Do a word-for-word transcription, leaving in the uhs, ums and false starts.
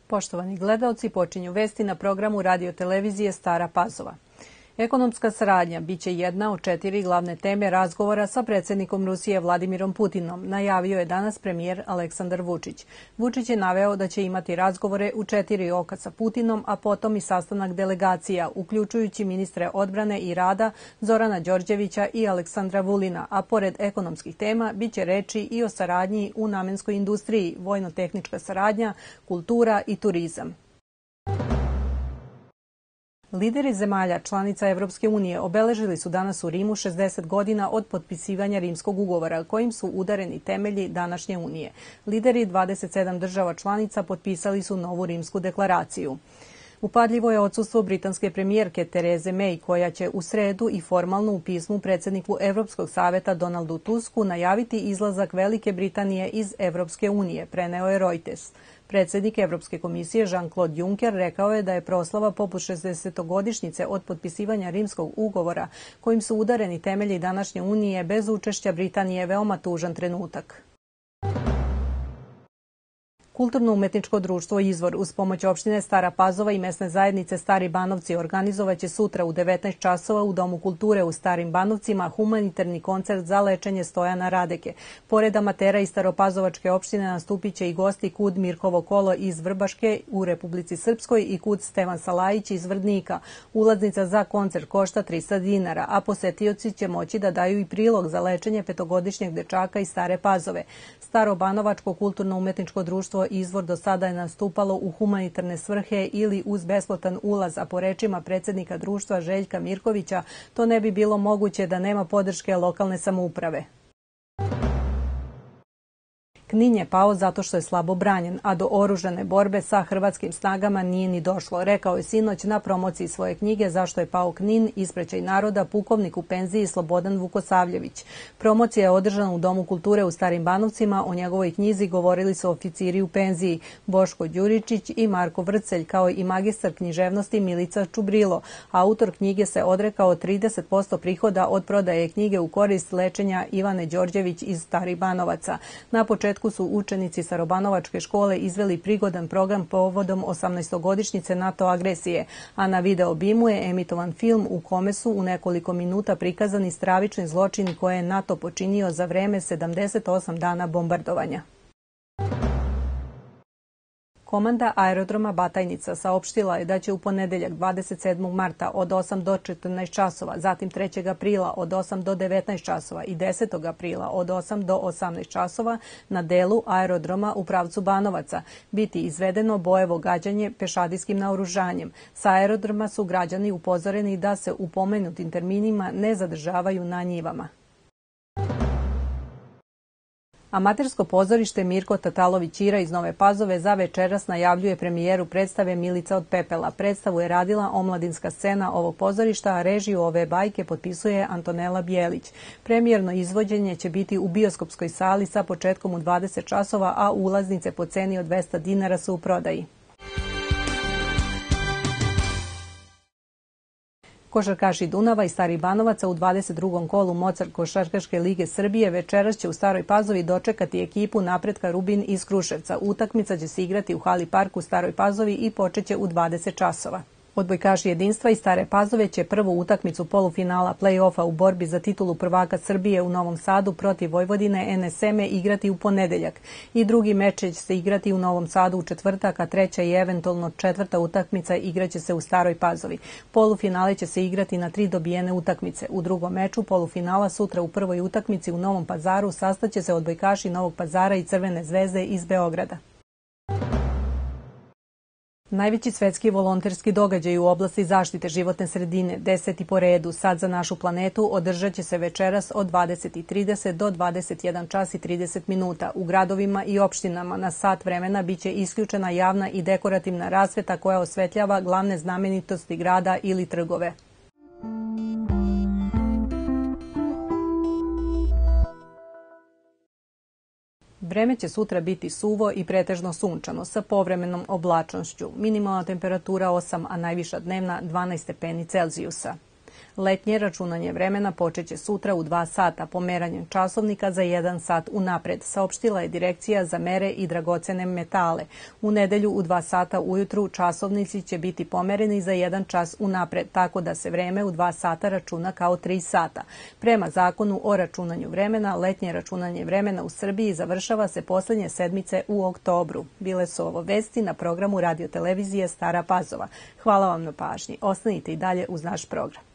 Poštovani gledaoci, počinju vesti na programu radio-televizije Stara Pazova. Ekonomska saradnja biće jedna od četiri glavne teme razgovora sa predsjednikom Rusije Vladimirom Putinom, najavio je danas premijer Aleksandar Vučić. Vučić je naveo da će imati razgovore u četiri oka sa Putinom, a potom i sastanak delegacija, uključujući ministre odbrane i rada Zorana Đorđevića i Aleksandra Vulina, a pored ekonomskih tema biće reči i o saradnji u namenskoj industriji, vojno-tehnička saradnja, kultura i turizam. Lideri zemalja članica Evropske unije obeležili su danas u Rimu šezdeset godina od potpisivanja Rimskog ugovora, kojim su udareni temelji današnje unije. Lideri dvadeset sedam država članica potpisali su novu Rimsku deklaraciju. Upadljivo je odsustvo britanske premijerke Tereze May, koja će u sredu i formalno u pismu predsjedniku Evropskog saveta Donaldu Tusku najaviti izlazak Velike Britanije iz Evropske unije, preneo je Reuters. Predsjednik Evropske komisije Jean-Claude Juncker rekao je da je proslava poput šezdesetogodišnjice od potpisivanja Rimskog ugovora, kojim su udareni temelji današnje unije bez učešća Britanije, veoma tužan trenutak. Kulturno-umetničko društvo Izvor uz pomoć opštine Stara Pazova i mesne zajednice Stari Banovci organizovaće sutra u devetnaest časova u Domu kulture u Starim Banovcima humanitarni koncert za lečenje Stojana Radeke. Pored amatera iz Staropazovačke opštine nastupit će i gosti Kud Mirkovo kolo iz Vrbaške u Republici Srpskoj i Kud Stevan Salajić iz Vrdnika. Ulaznica za koncert košta trista dinara, a posetioci će moći da daju i prilog za lečenje petogodišnjeg dečaka iz Stare Pazove. Starobanovačko kulturno-umetničko društvo Izvor do sada je nastupalo u humanitarne svrhe ili uz besplatan ulaz, a po rečima predsjednika društva Željka Mirkovića to ne bi bilo moguće da nema podrške lokalne samouprave. Knin je pao zato što je slabo branjen, a do oružane borbe sa hrvatskim snagama nije ni došlo, rekao je sinoć na promociji svoje knjige Zašto je pao Knin, ispraćaj naroda, pukovnik u penziji Slobodan Vukosavljević. Promocija je održana u Domu kulture u Starim Banovcima, o njegovoj knjizi govorili su oficiri u penziji Boško Đuričić i Marko Vrcelj, kao i magistar književnosti Milica Čubrilo. Autor knjige se odrekao trideset posto prihoda od prodaje knjige u korist lečenja Ivane Đorđević iz Starih Banovaca. Na početku su učenici Starobanovačke škole izveli prigodan program povodom osamnaestogodišnjice NATO agresije, a na video bimu je emitovan film u kome su u nekoliko minuta prikazani stravični zločini koje je NATO počinio za vreme sedamdeset osam dana bombardovanja. Komanda aerodroma Batajnica saopštila je da će u ponedeljak dvadeset sedmog marta od osam do četrnaest časova, zatim trećeg aprila od osam do devetnaest časova i desetog aprila od osam do osamnaest časova na delu aerodroma u pravcu Banovaca biti izvedeno bojevo gađanje pešadijskim naoružanjem. Sa aerodroma su građani upozoreni da se u pomenutim terminima ne zadržavaju na njivama. Amatersko pozorište Mirko Tatalović-Ira iz Nove Pazove za večeras najavljuje premijeru predstave Milica od pepela. Predstavu je radila omladinska scena ovog pozorišta, a režiju ove bajke potpisuje Antonela Bjelić. Premijerno izvođenje će biti u bioskopskoj sali sa početkom u dvadeset časova, a ulaznice po ceni od dvesta dinara su u prodaji. Košarkaši Dunava i Starih Banovaca u dvadeset drugom kolu Mozart košarkaške lige Srbije večeras će u Staroj Pazovi dočekati ekipu Napretka Rubin iz Kruševca. Utakmica će se igrati u Hali Park u Staroj Pazovi i počeće u dvadeset časova. Odbojkaši Jedinstva i Stare Pazove će prvu utakmicu polufinala play-offa u borbi za titulu prvaka Srbije u Novom Sadu protiv Vojvodine N S M igrati u ponedeljak. I drugi meč će se igrati u Novom Sadu u četvrtak, a treća i eventualno četvrta utakmica igraće se u Staroj Pazovi. Polufinale će se igrati na tri dobijene utakmice. U drugom meču polufinala sutra u prvoj utakmici u Novom Pazaru sastaće se odbojkaši Novog Pazara i Crvene zvezde iz Beograda. Najveći svetski volonterski događaj u oblasti zaštite životne sredine, deseti po redu, Sad za našu planetu, održat će se večeras od dvadeset i trideset do dvadeset jedan čas i trideset minuta. U gradovima i opštinama na sat vremena biće isključena javna i dekorativna rasveta koja osvetljava glavne znamenitosti grada ili trgove. Vreme će sutra biti suvo i pretežno sunčano sa povremenom oblačnošću. Minimalna temperatura osam, a najviša dnevna dvanaest stepeni Celzijusa. Letnje računanje vremena počeće sutra u dva sata pomeranjem časovnika za jedan sat unapred, saopštila je Direkcija za mere i dragocene metale. U nedelju u dva sata ujutru časovnici će biti pomereni za jedan čas unapred, tako da se vreme u dva sata računa kao tri sata. Prema zakonu o računanju vremena, letnje računanje vremena u Srbiji završava se poslednje sedmice u oktobru. Bile su ovo vesti na programu radio televizije Stara Pazova. Hvala vam na pažnji. Ostanite i dalje uz naš program.